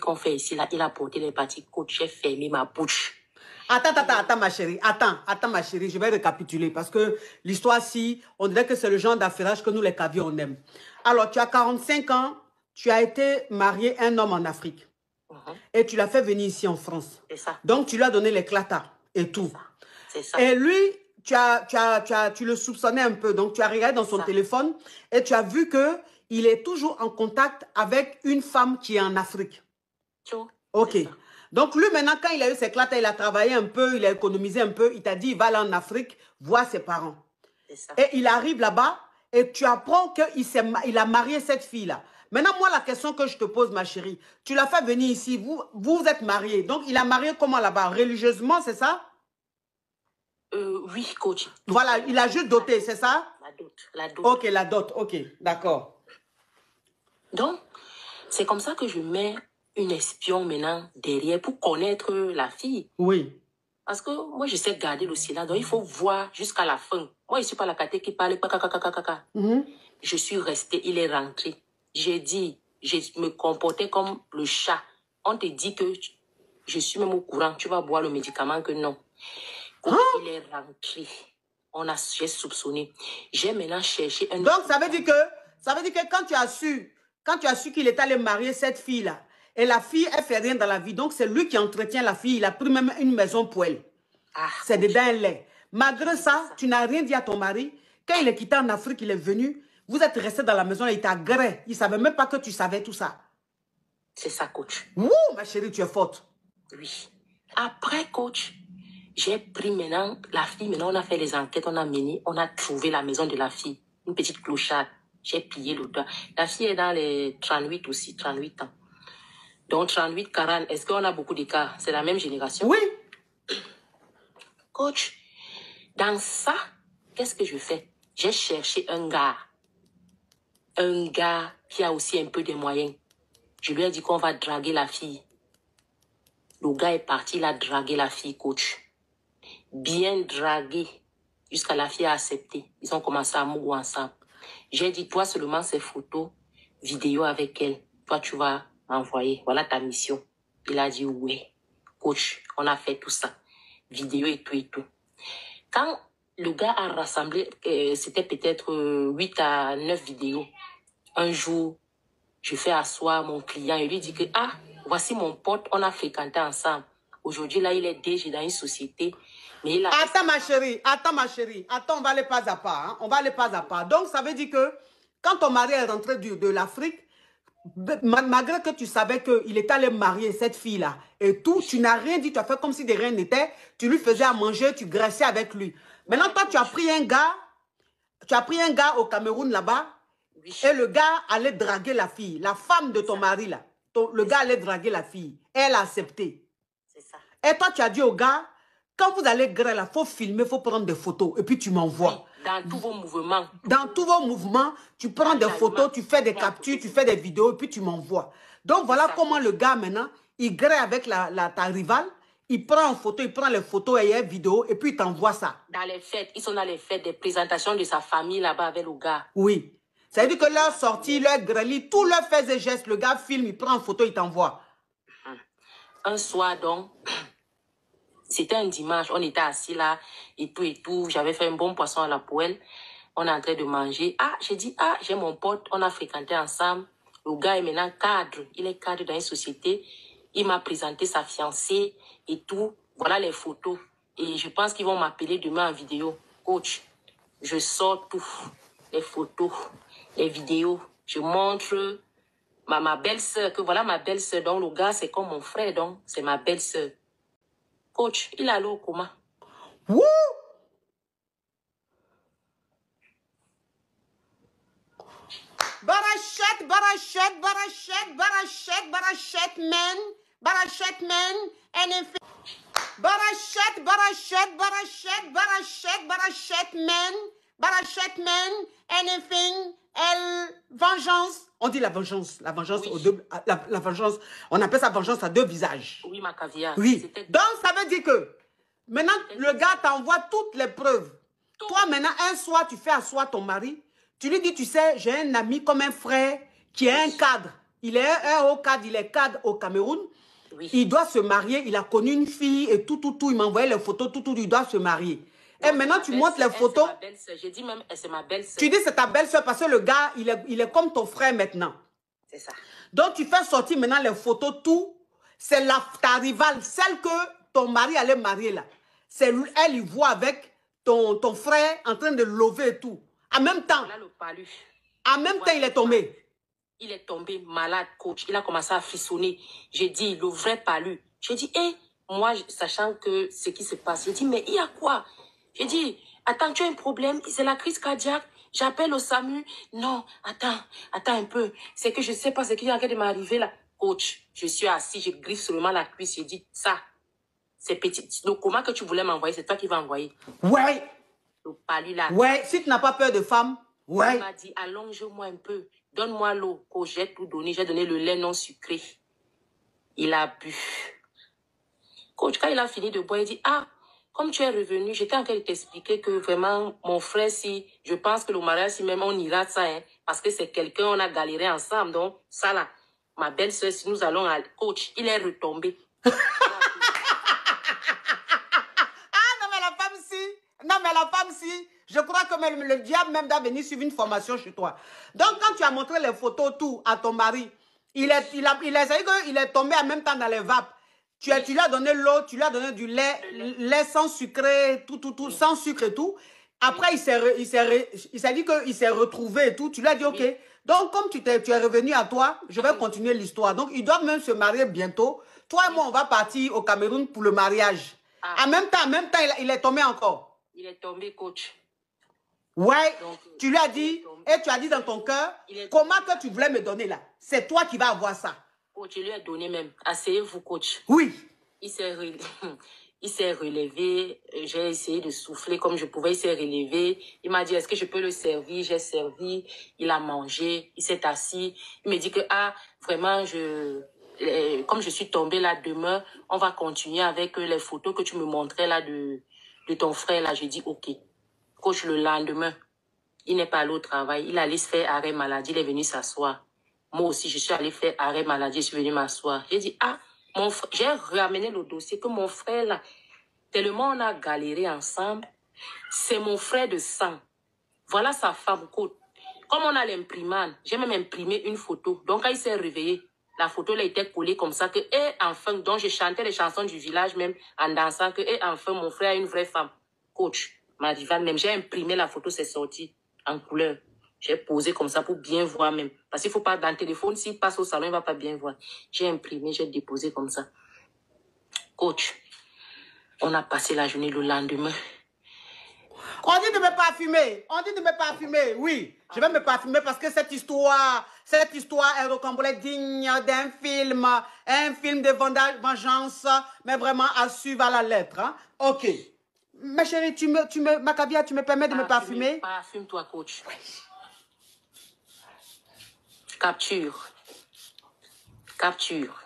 qu'on fait ici, là, il a porté les parties coach, j'ai fermé ma bouche. Attends, ma chérie. Attends, ma chérie. Je vais récapituler parce que l'histoire-ci, on dirait que c'est le genre d'affairage que nous, les caviers, on aime. Alors, tu as 45 ans, tu as été marié à un homme en Afrique. Et tu l'as fait venir ici en France. C'est ça. Donc, tu lui as donné l'éclata et tout. C'est ça. Et lui, tu le soupçonnais un peu. Donc, tu as regardé dans son téléphone et tu as vu qu'il est toujours en contact avec une femme qui est en Afrique. Ok. Donc, lui, maintenant, quand il a eu ses éclats, il a travaillé un peu, il a économisé un peu. Il t'a dit, il va aller en Afrique voir ses parents. Et il arrive là-bas et tu apprends qu'il a marié cette fille-là. Maintenant, moi, la question que je te pose, ma chérie, tu l'as fait venir ici, vous êtes mariés. Donc, il a marié comment là-bas? Religieusement, c'est ça? Oui, coach. Voilà, il a juste doté, c'est ça? La dot. Ok, la dot, ok, d'accord. Donc, c'est comme ça que je mets une espion maintenant derrière pour connaître la fille. Oui. Parce que moi, je sais garder le silence. Donc, il faut voir jusqu'à la fin. Moi, je ne suis pas la caté qui parle. Je suis restée, il est rentré. J'ai dit, je me comportais comme le chat. On te dit que je suis même au courant. Tu vas boire le médicament que non. Il est rentré. J'ai soupçonné. J'ai maintenant cherché un... Donc, ça veut dire que quand tu as su qu'il est allé marier cette fille-là, et la fille, elle fait rien dans la vie. Donc, c'est lui qui entretient la fille. Il a pris même une maison pour elle. C'est dedans un lait. Malgré ça, tu n'as rien dit à ton mari. Quand il est quitté en Afrique, il est venu. Vous êtes resté dans la maison et il t'a gré. Il ne savait même pas que tu savais tout ça. C'est ça, coach. Wouh, ma chérie, tu es forte. Oui. Après, coach, j'ai pris maintenant la fille. Maintenant, on a fait les enquêtes, on a mené, on a trouvé la maison de la fille. Une petite clochade. J'ai plié le doigt. La fille est dans les 38 aussi, 38 ans. Donc, 38, 40, est-ce qu'on a beaucoup d'écart? C'est la même génération? Oui. Coach, dans ça, qu'est-ce que je fais? J'ai cherché un gars qui a aussi un peu de moyens. Je lui ai dit qu'on va draguer la fille. Le gars est parti, il a dragué la fille, coach. Bien dragué, jusqu'à la fille a accepté. Ils ont commencé à mourir ensemble. J'ai dit, toi seulement ces photos, vidéos avec elle. Toi, tu vas envoyer. Voilà ta mission. Il a dit oui. Coach, on a fait tout ça. Vidéo et tout et tout. Quand le gars a rassemblé, c'était peut-être 8 à 9 vidéos. Un jour, je fais asseoir mon client et lui dit que, voici mon pote, on a fréquenté ensemble. Aujourd'hui, là, il est déjà dans une société. Mais il a... Attends, ma chérie. Attends, on va aller pas à pas. Hein? On va aller pas à pas. Donc, ça veut dire que quand ton mari est rentré de l'Afrique, malgré que tu savais qu'il était allé marier cette fille-là et tout, tu n'as rien dit, tu as fait comme si de rien n'était, tu lui faisais à manger, tu graissais avec lui. Maintenant, toi, tu as pris un gars au Cameroun là-bas, et le gars allait draguer la fille, la femme de ton mari là. Le gars allait draguer la fille. Elle a accepté. C'est ça. Et toi, tu as dit au gars, quand vous allez griller là, il faut filmer, il faut prendre des photos et puis tu m'envoies. Oui, dans tous vos mouvements. Dans tous vos mouvements, tu prends des photos, tu fais des captures, tu fais des vidéos et puis tu m'envoies. Donc voilà comment le gars maintenant, il grille avec ta rivale, il prend en photo, il prend les photos et les vidéos et puis il t'envoie ça. Dans les fêtes, ils sont dans les fêtes des présentations de sa famille là-bas avec le gars. Oui. Ça veut dire que leur sortie, leur grille, tout leur faits et gestes, le gars filme, il prend en photo, il t'envoie. Un soir donc, c'était un dimanche, on était assis là et tout. J'avais fait un bon poisson à la poêle. On est en train de manger. J'ai dit, j'ai mon pote, on a fréquenté ensemble. Le gars est maintenant cadre. Il est cadre dans une société. Il m'a présenté sa fiancée et tout. Voilà les photos. Et je pense qu'ils vont m'appeler demain en vidéo. Coach, je sors tout. Les photos, les vidéos. Je montre ma belle-sœur, que voilà ma belle-sœur. Donc le gars, c'est comme mon frère, donc c'est ma belle-sœur. Coach, il est allé au coma. Wouh! Barachette, man, anything. Barachette, man, anything, vengeance. On dit la vengeance, oui. La vengeance, on appelle ça vengeance à deux visages. Oui, ma caviar. Oui, donc ça veut dire que, maintenant, le gars t'envoie toutes les preuves. Toi, maintenant, un soir, tu fais asseoir ton mari, tu lui dis, tu sais, j'ai un ami comme un frère qui est un cadre. il est un haut cadre, il est cadre au Cameroun. Oui. Il doit se marier, il a connu une fille et tout. Il m'a envoyé les photos, il doit se marier. Et maintenant, tu montres les photos. J'ai dit même, c'est ma belle-sœur. Tu dis c'est ta belle-sœur parce que le gars, il est comme ton frère maintenant. C'est ça. Donc, tu fais sortir maintenant les photos, tout. C'est ta rivale, celle que ton mari allait marier là. Elle, il voit avec ton frère en train de lever et tout. En même temps, là, le palu. En même temps, il est tombé. Il est tombé malade, coach. Il a commencé à frissonner. J'ai dit, le vrai palu. J'ai dit, hé, moi, sachant que ce qui se passe, j'ai dit, mais il y a quoi? J'ai dit, attends, tu as un problème? C'est la crise cardiaque. J'appelle au SAMU. Non, attends un peu. C'est que je ne sais pas ce qui est en train de m'arriver là. Coach, je suis assis, je griffe seulement la cuisse. J'ai dit, ça, c'est petit. Donc, comment que tu voulais m'envoyer? C'est toi qui vas envoyer. Ouais. Le palu là. Ouais, si tu n'as pas peur de femme. Ouais. Il m'a dit, allonge-moi un peu. Donne-moi l'eau. Coach, j'ai tout donné. J'ai donné le lait non sucré. Il a bu. Coach, quand il a fini de boire, il dit, ah, comme tu es revenu, j'étais en train de t'expliquer que vraiment, mon frère, si, je pense que le mariage, si même on ira ça, hein, parce que c'est quelqu'un, on a galéré ensemble. Donc, ça là, ma belle-sœur, si nous allons à coach, il est retombé. Ah, non, mais la femme, si. Non, mais la femme, si. Je crois que même le diable même doit venir suivre une formation chez toi. Donc, quand tu as montré les photos, tout, à ton mari, il est tombé en même temps dans les vapes. Tu lui as donné l'eau, tu lui as donné du lait sans sucré, tout, sans sucre et tout. Après, il s'est dit qu'il s'est retrouvé et tout. Tu lui as dit, OK. Donc, comme tu es revenu à toi, je vais continuer l'histoire. Donc, ils doivent même se marier bientôt. Toi et moi, on va partir au Cameroun pour le mariage. En même temps, il est tombé encore. Il est tombé, coach. Ouais, donc, tu lui as dit, et tu as dit dans ton cœur, comment que tu voulais me donner là? C'est toi qui vas avoir ça. Coach, je lui ai donné même. Asseyez-vous, coach. Oui. Il s'est relevé. J'ai essayé de souffler comme je pouvais. Il s'est relevé. Il m'a dit, est-ce que je peux le servir? J'ai servi. Il a mangé. Il s'est assis. Il me dit que, ah, vraiment, comme je suis tombée là demain, on va continuer avec les photos que tu me montrais là de ton frère là. J'ai dit, OK. Coach, le lendemain, il n'est pas allé au travail. Il allait se faire arrêt maladie. Il est venu s'asseoir. Moi aussi, je suis allée faire arrêt maladie. Je suis venue m'asseoir. J'ai dit, ah, j'ai ramené le dossier que mon frère, là, tellement on a galéré ensemble, c'est mon frère de sang. Voilà sa femme. Comme on a l'imprimante, j'ai même imprimé une photo. Donc, quand il s'est réveillé, la photo là était collée comme ça que, enfin, donc je chantais les chansons du village même en dansant que, enfin, mon frère a une vraie femme. Coach, ma divane, même, j'ai imprimé la photo, c'est sorti en couleur. J'ai posé comme ça pour bien voir même. Parce qu'il ne faut pas, dans le téléphone, s'il passe au salon, il ne va pas bien voir. J'ai imprimé, j'ai déposé comme ça. Coach, on a passé la journée le lendemain. On dit de me parfumer. On dit de me parfumer, oui. Je vais me parfumer parce que cette histoire est rocambolesque, digne d'un film. Un film de vengeance, mais vraiment à suivre à la lettre. Hein? OK. Ma chérie, Macabia, tu me permets de me parfumer? Parfume-toi, coach. Oui. Capture.